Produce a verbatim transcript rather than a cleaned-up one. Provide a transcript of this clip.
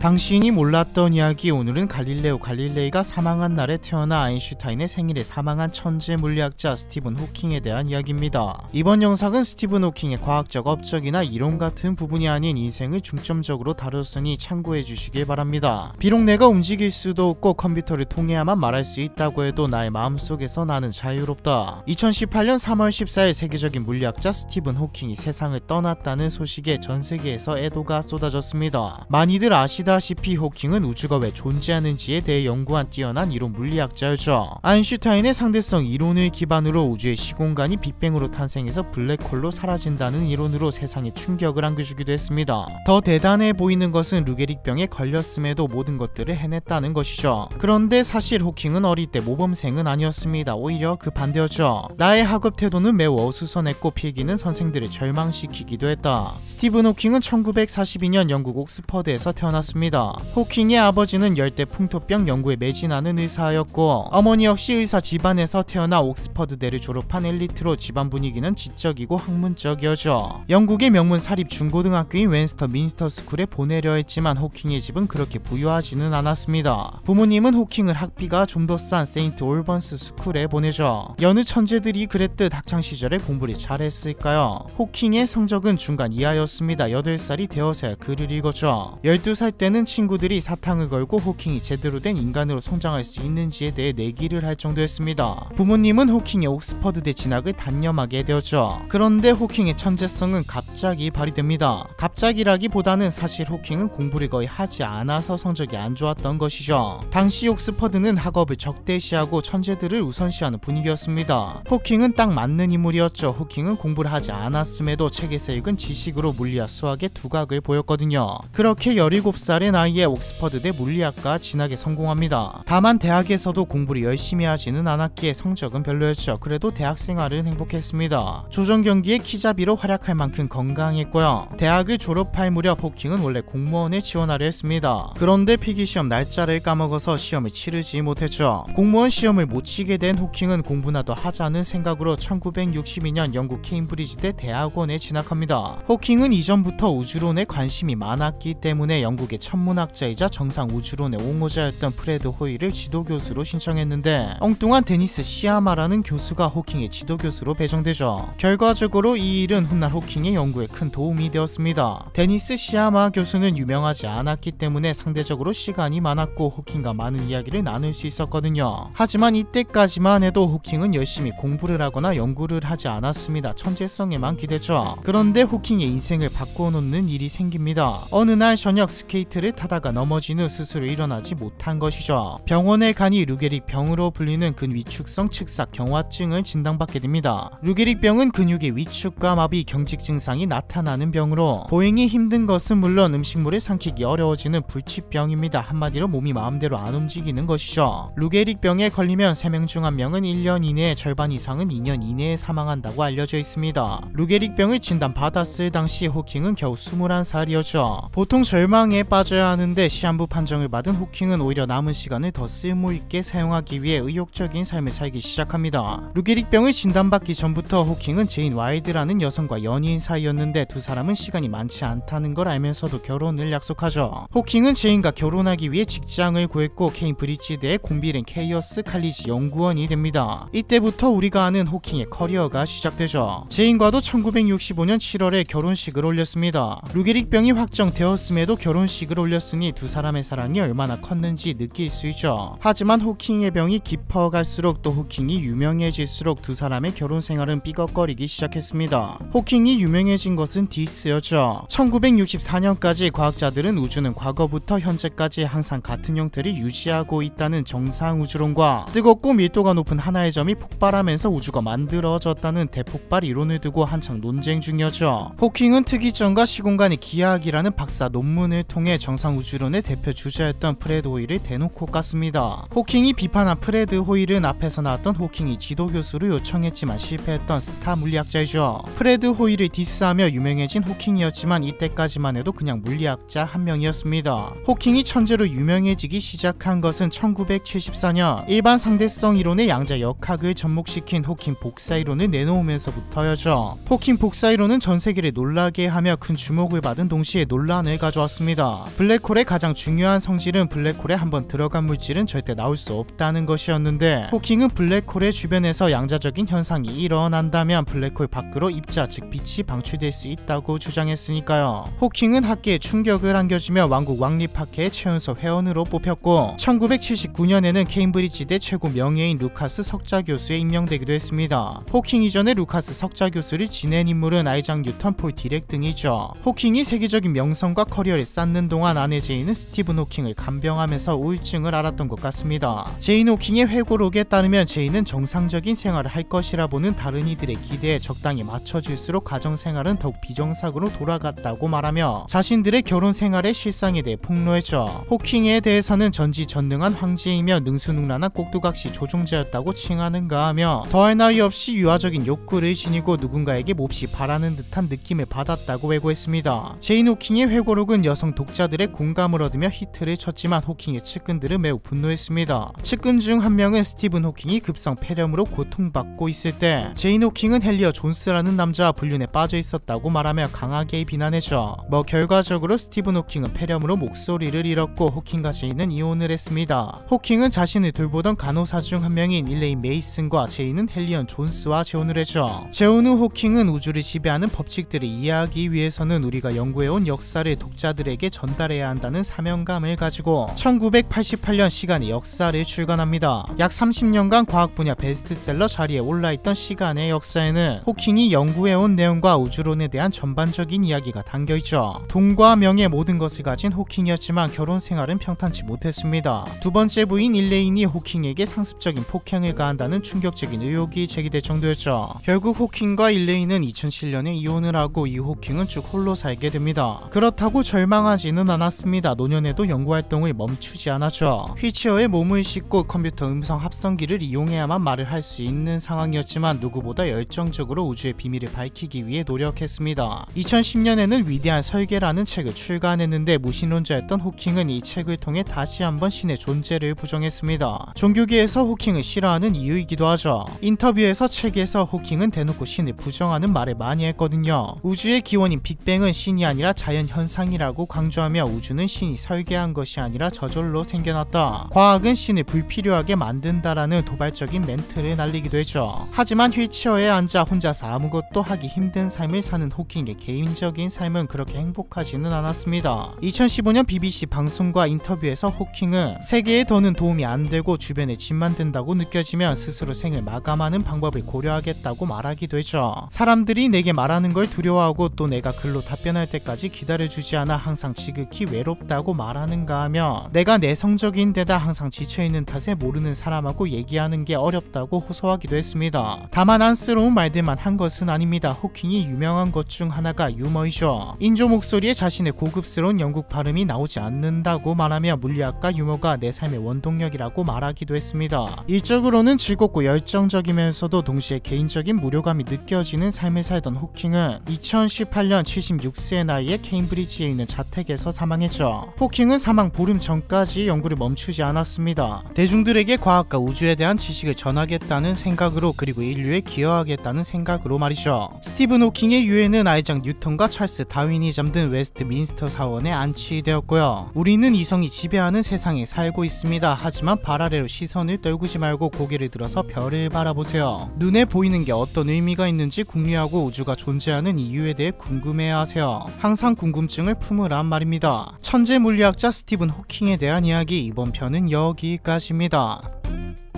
당신이 몰랐던 이야기. 오늘은 갈릴레오 갈릴레이가 사망한 날에 태어나 아인슈타인의 생일에 사망한 천재 물리학자 스티븐 호킹에 대한 이야기입니다. 이번 영상은 스티븐 호킹의 과학적 업적이나 이론 같은 부분이 아닌 인생을 중점적으로 다뤘으니 참고해 주시길 바랍니다. 비록 내가 움직일 수도 없고 컴퓨터를 통해야만 말할 수 있다고 해도 나의 마음속에서 나는 자유롭다. 이천십팔 년 삼월 십사일 세계적인 물리학자 스티븐 호킹이 세상을 떠났다는 소식에 전 세계에서 애도가 쏟아졌습니다. 많이들 아시다시피 호킹은 우주가 왜 존재하는지에 대해 연구한 뛰어난 이론 물리학자였죠. 아인슈타인의 상대성 이론을 기반으로 우주의 시공간이 빅뱅으로 탄생해서 블랙홀로 사라진다는 이론으로 세상에 충격을 안겨주기도 했습니다. 더 대단해 보이는 것은 루게릭병에 걸렸음에도 모든 것들을 해냈다는 것이죠. 그런데 사실 호킹은 어릴 때 모범생은 아니었습니다. 오히려 그 반대였죠. 나의 학업 태도는 매우 어수선했고 필기는 선생들을 절망시키기도 했다. 스티븐 호킹은 천구백사십이 년 영국 옥스퍼드에서 태어났습니다. 호킹의 아버지는 열대 풍토병 연구에 매진하는 의사였고 어머니 역시 의사 집안에서 태어나 옥스퍼드대를 졸업한 엘리트로 집안 분위기는 지적이고 학문적이었죠. 영국의 명문 사립 중고등학교인 웬스터 민스터 스쿨에 보내려 했지만 호킹의 집은 그렇게 부유하지는 않았습니다. 부모님은 호킹을 학비가 좀 더 싼 세인트 올번스 스쿨에 보내죠. 여느 천재들이 그랬듯 학창시절에 공부를 잘했을까요? 호킹의 성적은 중간 이하였습니다. 여덟 살이 되어서야 글을 읽었죠. 열두 살 때는 친구들이 사탕을 걸고 호킹이 제대로 된 인간으로 성장할 수 있는지에 대해 내기를 할 정도였습니다. 부모님은 호킹의 옥스퍼드대 진학을 단념하게 되었죠. 그런데 호킹의 천재성은 갑자기 발휘됩니다. 갑자기라기보다는 사실 호킹은 공부를 거의 하지 않아서 성적이 안 좋았던 것이죠. 당시 옥스퍼드는 학업을 적대시하고 천재들을 우선시하는 분위기였습니다. 호킹은 딱 맞는 인물이었죠. 호킹은 공부를 하지 않았음에도 책에서 읽은 지식으로 물리와 수학의 두각을 보였거든요. 그렇게 열일곱 살의 나이에 옥스퍼드대 물리학과 진학에 성공합니다. 다만 대학에서도 공부를 열심히 하지는 않았기에 성적은 별로였죠. 그래도 대학생활은 행복했습니다. 조정 경기에 키잡이로 활약할 만큼 건강했고요. 대학을 졸업할 무렵 호킹은 원래 공무원에 지원하려 했습니다. 그런데 필기시험 날짜를 까먹어서 시험을 치르지 못했죠. 공무원 시험을 못 치게 된 호킹은 공부나 더 하자는 생각으로 천구백육십이 년 영국 케임브리지대 대학원에 진학합니다. 호킹은 이전부터 우주론에 관심이 많았기 때문에 영국의 천문학자이자 정상 우주론의 옹호자였던 프레드 호일을 지도교수로 신청했는데 엉뚱한 데니스 시아마라는 교수가 호킹의 지도교수로 배정되죠. 결과적으로 이 일은 훗날 호킹의 연구에 큰 도움이 되었습니다. 데니스 시아마 교수는 유명하지 않았기 때문에 상대적으로 시간이 많았고 호킹과 많은 이야기를 나눌 수 있었거든요. 하지만 이때까지만 해도 호킹은 열심히 공부를 하거나 연구를 하지 않았습니다. 천재성에만 기댔죠. 그런데 호킹의 인생을 바꿔놓는 일이 생깁니다. 어느 날 저녁 스케이트를 타다가 넘어진 후 스스로 일어나지 못한 것이죠. 병원에 가니 루게릭 병으로 불리는 근위축성 측삭 경화증을 진단받게 됩니다. 루게릭 병은 근육의 위축과 마비, 경직 증상이 나타나는 병으로 보행이 힘든 것은 물론 음식물을 삼키기 어려워지는 불치병입니다. 한마디로 몸이 마음대로 안 움직이는 것이죠. 루게릭 병에 걸리면 세 명 중 한 명은 일 년 이내에, 절반 이상은 이 년 이내에 사망한다고 알려져 있습니다. 루게릭 병을 진단받았을 당시 호킹은 겨우 스물한 살이었죠. 보통 절망에 빠져야 하는데 시한부 판정을 받은 호킹은 오히려 남은 시간을 더 쓸모있게 사용하기 위해 의욕적인 삶을 살기 시작합니다. 루게릭 병을 진단받기 전부터 호킹은 제인 와일드라는 여성과 연인 사이였는데 두 사람은 시간이 많지 않다는 걸 알면서도 결혼을 약속하죠. 호킹은 제인과 결혼하기 위해 직장을 구했고 케임브리지대의 콤비른 케이어스 칼리지 연구원이 됩니다. 이때부터 우리가 아는 호킹의 커리어가 시작되죠. 제인과도 천구백육십오 년 칠월에 결혼식을 올렸습니다. 루게릭 병이 확정되었음에도 결혼식을 올렸으니 두 사람의 사랑이 얼마나 컸는지 느낄 수 있죠. 하지만 호킹의 병이 깊어갈수록 또 호킹이 유명해질수록 두 사람의 결혼 생활은 삐걱거리기 시작했습니다. 호킹이 유명해진 것은 디스였죠. 천구백육십사 년까지 과학자들은 우주는 과거부터 현재까지 항상 같은 형태를 유지하고 있다는 정상 우주론과 뜨겁고 밀도가 높은 하나의 점이 폭발하면서 우주가 만들어졌다는 대폭발 이론을 두고 한창 논쟁 중이었죠. 호킹은 특이점과 시공간의 기하학이라는 박사 논문을 통해 정상 우주론의 대표 주자였던 프레드 호일을 대놓고 깠습니다. 호킹이 비판한 프레드 호일은 앞에서 나왔던 호킹이 지도교수를 요청했지만 실패했던 스타 물리학자이죠. 프레드 호일을 디스하며 유명해진 호킹이었지만 이때까지만 해도 그냥 물리학자 한 명이었습니다. 호킹이 천재로 유명해지기 시작한 것은 천구백칠십사 년 일반 상대성 이론의 양자 역학을 접목시킨 호킹 복사 이론을 내놓으면서부터였죠. 호킹 복사 이론은 전 세계를 놀라게 하며 큰 주목을 받은 동시에 논란을 가져왔습니다. 블랙홀의 가장 중요한 성질은 블랙홀에 한번 들어간 물질은 절대 나올 수 없다는 것이었는데, 호킹은 블랙홀의 주변에서 양자적인 현상이 일어난다면 블랙홀 밖으로 입자 즉 빛이 방출될 수 있다고 주장했으니까요. 호킹은 학계에 충격을 안겨주며 왕국 왕립학회의 최연소 회원으로 뽑혔고, 천구백칠십구 년에는 케임브리지대 최고 명예인 루카스 석좌 교수에 임명되기도 했습니다. 호킹 이전에 루카스 석좌 교수를 지낸 인물은 아이작 뉴턴, 폴 디렉 등이죠. 호킹이 세계적인 명성과 커리어를 쌓는 동안 아내 제인은 스티븐 호킹을 간병하면서 우울증을 앓았던 것 같습니다. 제인 호킹의 회고록에 따르면 제인은 정상적인 생활을 할 것이라 보는 다른 이들의 기대에 적당히 맞춰줄수록 가정생활은 더욱 비정상으로 돌아갔다고 말하며 자신들의 결혼 생활의 실상에 대해 폭로했죠. 호킹에 대해서는 전지전능한 황제이며 능수능란한 꼭두각시 조종자였다고 칭하는가 하며 더할 나위 없이 유아적인 욕구를 지니고 누군가에게 몹시 바라는 듯한 느낌을 받았다고 회고했습니다. 제인 호킹의 회고록은 여성 독자들의 공감을 얻으며 히트를 쳤지만 호킹의 측근들은 매우 분노했습니다. 측근 중 한 명은 스티븐 호킹이 급성 폐렴으로 고통받고 있을 때 제인 호킹은 헨리어 존스라는 남자와 불륜에 빠져 있었다고 말하며 강하게 비난했죠. 뭐 결과적으로 스티븐 호킹은 폐렴으로 목소리를 잃었고 호킹과 제인은 이혼을 했습니다. 호킹은 자신을 돌보던 간호사 중 한 명인 일레인 메이슨과 제인은 헨리언 존스와 재혼을 했죠. 재혼 후 호킹은 우주를 지배하는 법칙들을 이해하기 위해서는 우리가 연구해온 역사를 독자들에게 전달해야 한다는 사명감을 가지고 천구백팔십팔 년 시간의 역사를 출간합니다. 약 삼십 년간 과학 분야 베스트셀러 자리에 올라있던 시간의 역사에는 호킹이 연구해온 내용과 우주론에 대한 전반적인 이야기가 담겨있죠. 돈과 명예 모든 것을 가진 호킹이었지만 결혼 생활은 평탄치 못했습니다. 두 번째 부인 일레인이 호킹에게 상습적인 폭행을 가한다는 충격적인 의혹이 제기될 정도였죠. 결국 호킹과 일레인은 이천칠 년에 이혼을 하고 이 호킹은 쭉 홀로 살게 됩니다. 그렇다고 절망하지는 않았습니다. 노년에도 연구활동을 멈추지 않았죠. 휠체어에 몸을 싣고 컴퓨터 음성 합성기를 이용해야만 말을 할 수 있는 상황이었지만 누구보다 열정적으로 우주의 비밀을 밝히기 위해 노력했습니다. 이천십 년에는 위대한 설계라는 책을 출간했는데 무신론자였던 호킹은 이 책을 통해 다시 한번 신의 존재를 부정했습니다. 종교계에서 호킹을 싫어하는 이유이기도 하죠. 인터뷰에서 책에서 호킹은 대놓고 신을 부정하는 말을 많이 했거든요. 우주의 기원인 빅뱅은 신이 아니라 자연현상이라고 강조하며 우주는 신이 설계한 것이 아니라 저절로 생겨났다. 과학은 신을 불필요하게 만든다라는 도발적인 멘트를 날리기도 했죠. 하지만 휠체어에 앉아 혼자서 아무것도 하기 힘든 삶을 사는 호킹의 개인적인 삶은 그렇게 행복하지는 않았습니다. 이천십오 년 비비씨 방송과 인터뷰에서 호킹은 세계에 더는 도움이 안 되고 주변에 짐만 든다고 느껴지면 스스로 생을 마감하는 방법을 고려하겠다고 말하기도 했죠. 사람들이 내게 말하는 걸 두려워하고 또 내가 글로 답변할 때까지 기다려주지 않아 항상 지극히 외롭다고 말하는가 하며 내가 내성적인 데다 항상 지쳐있는 탓에 모르는 사람하고 얘기하는 게 어렵다고 호소하기도 했습니다. 다만 안쓰러운 말들만 한 것은 아닙니다. 호킹이 유명한 것 중 하나가 유머이죠. 인조 목소리에 자신의 고급스러운 영국 발음이 나오지 않는다고 말하며 물리학과 유머가 내 삶의 원동력이라고 말하기도 했습니다. 일적으로는 즐겁고 열정적이면서도 동시에 개인적인 무료감이 느껴지는 삶을 살던 호킹은 이천십팔 년 칠십육 세의 나이에 케임브리지에 있는 자택에서 사망했죠. 호킹은 사망 보름 전까지 연구를 멈추지 않았습니다. 대중들에게 과학과 우주에 대한 지식을 전하겠다는 생각으로 그리고 인류에 기여하겠다는 생각으로 말이죠. 스티븐 호킹의 유해는 아이작 뉴턴과 찰스 다윈이 잠든 웨스트민스터 사원에 안치되었고요. 우리는 이성이 지배하는 세상에 살고 있습니다. 하지만 발 아래로 시선을 떨구지 말고 고개를 들어서 별을 바라보세요. 눈에 보이는 게 어떤 의미가 있는지 궁리하고 우주가 존재하는 이유에 대해 궁금해야 하세요. 항상 궁금증을 품으란 말입니다. 천재 물리학자 스티븐 호킹에 대한 이야기, 이번 편은 여기까지입니다.